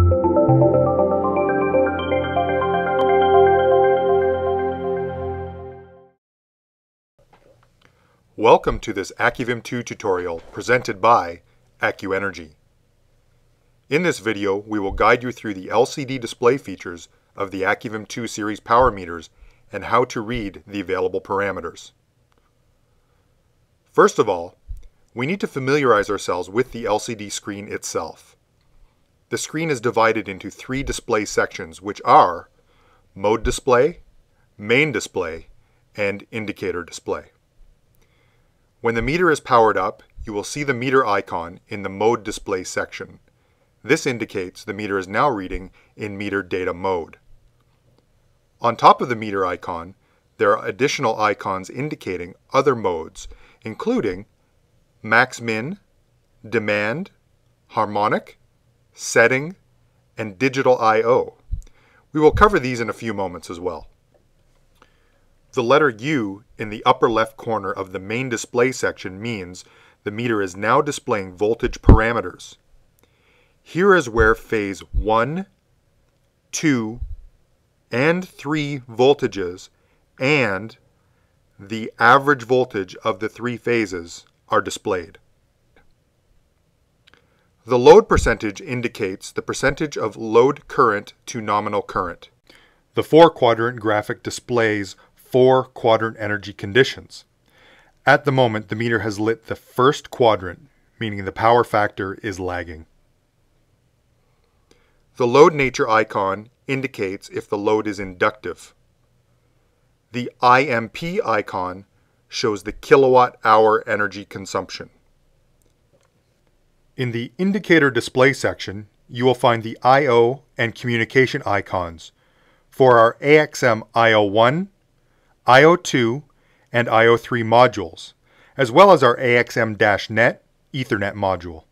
Welcome to this Acuvim 2 tutorial presented by AccuEnergy. In this video, we will guide you through the LCD display features of the Acuvim 2 series power meters and how to read the available parameters. First of all, we need to familiarize ourselves with the LCD screen itself. The screen is divided into three display sections, which are Mode Display, Main Display, and Indicator Display. When the meter is powered up, you will see the meter icon in the Mode Display section. This indicates the meter is now reading in meter data mode. On top of the meter icon, there are additional icons indicating other modes, including max-min, demand, harmonic, setting, and digital I/O. We will cover these in a few moments as well. The letter U in the upper left corner of the main display section means the meter is now displaying voltage parameters. Here is where phase 1, 2, and 3 voltages and the average voltage of the three phases are displayed. The load percentage indicates the percentage of load current to nominal current. The 4-quadrant graphic displays 4-quadrant energy conditions. At the moment, the meter has lit the first quadrant, meaning the power factor is lagging. The load nature icon indicates if the load is inductive. The IMP icon shows the kilowatt-hour energy consumption. In the indicator display section, you will find the I/O and communication icons for our AXM I/O1, I/O2, and I/O3 modules, as well as our AXM-Net Ethernet module.